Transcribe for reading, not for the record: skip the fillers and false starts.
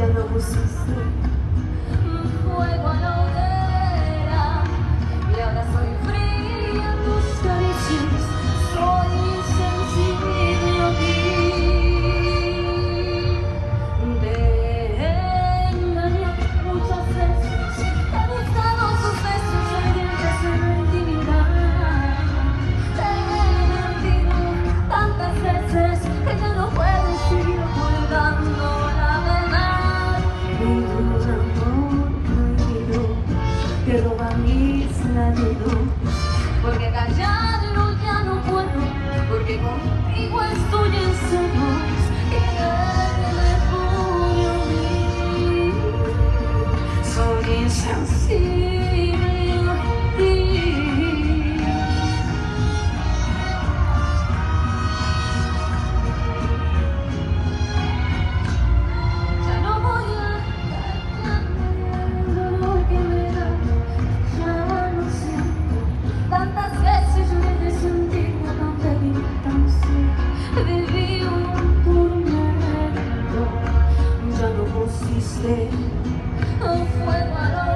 ya no pusiste fuego a la hoguera y ahora soy fría en tus caricias, soy insensible a ti. Te engañé muchas veces, he buscado sus besos ardientes en la intimidad. Te he mentido tantas veces que ya no puedo seguir ocultando la verdad. Mi duro amor prohibido que roba mis latidos, porque callarlo ya no puedo, porque contigo estoy en celos y me pone a mí. Soy insensible a ti. Ya no voy a callarme el dolor que me da, ya lo siento. Tantas veces lloré de sentir cuando te vi tan cerca, viví un tormento. Ya no pusiste fuego a la